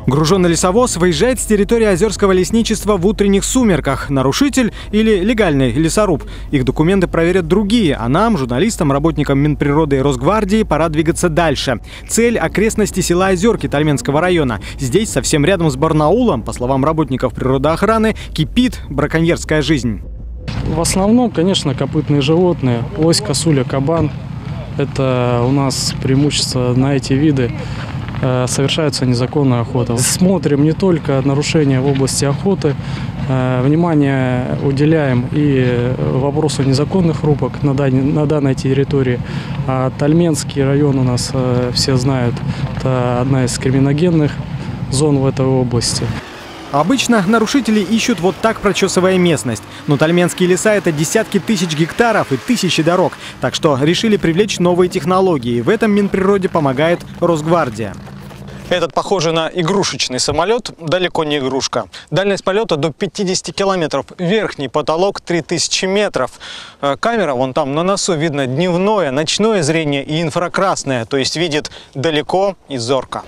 Груженный лесовоз выезжает с территории Озерского лесничества в утренних сумерках. Нарушитель или легальный лесоруб? Их документы проверят другие, а нам, журналистам, работникам Минприроды и Росгвардии, пора двигаться дальше. Цель – окрестности села Озерки Тальменского района. Здесь, совсем рядом с Барнаулом, по словам работников природоохраны, кипит браконьерская жизнь. В основном, конечно, копытные животные. Лось, косуля, кабан. Это у нас преимущество на эти виды. Совершается незаконная охота. Смотрим не только нарушения в области охоты, внимание уделяем и вопросу незаконных рубок на данной территории. Тальменский район у нас, все знают, это одна из криминогенных зон в этой области. Обычно нарушители ищут вот так, прочесывая местность. Но тальменские леса – это десятки тысяч гектаров и тысячи дорог. Так что решили привлечь новые технологии. В этом Минприроде помогает Росгвардия. Этот похожий на игрушечный самолет, далеко не игрушка. Дальность полета до 50 километров. Верхний потолок 3000 метров. Камера вон там на носу видно дневное, ночное зрение и инфракрасное. То есть видит далеко и зорко.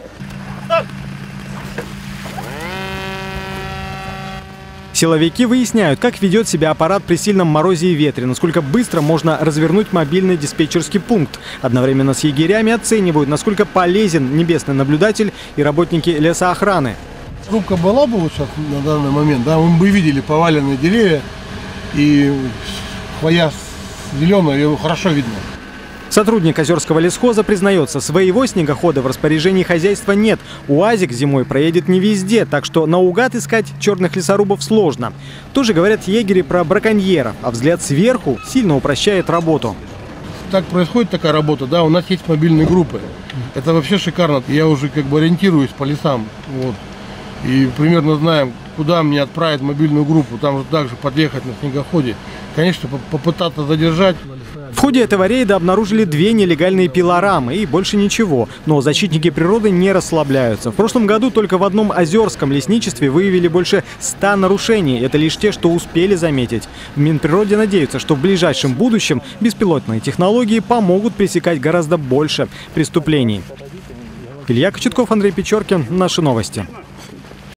Силовики выясняют, как ведет себя аппарат при сильном морозе и ветре, насколько быстро можно развернуть мобильный диспетчерский пункт. Одновременно с егерями оценивают, насколько полезен небесный наблюдатель и работники лесоохраны. Рубка была бы вот сейчас на данный момент, да, мы бы видели поваленные деревья и хвоя зеленая, ее хорошо видно. Сотрудник Озерского лесхоза признается, своего снегохода в распоряжении хозяйства нет. УАЗик зимой проедет не везде, так что наугад искать черных лесорубов сложно. Тоже говорят егери про браконьеров, а взгляд сверху сильно упрощает работу. Так происходит такая работа, да, у нас есть мобильные группы. Это вообще шикарно. Я уже как бы ориентируюсь по лесам, вот, и примерно знаем, куда мне отправить мобильную группу. Там же также подъехать на снегоходе, конечно, попытаться задержать. В ходе этого рейда обнаружили 2 нелегальные пилорамы и больше ничего. Но защитники природы не расслабляются. В прошлом году только в одном озерском лесничестве выявили больше 100 нарушений. Это лишь те, что успели заметить. В Минприроде надеются, что в ближайшем будущем беспилотные технологии помогут пресекать гораздо больше преступлений. Илья Кочетков, Андрей Печоркин. Наши новости.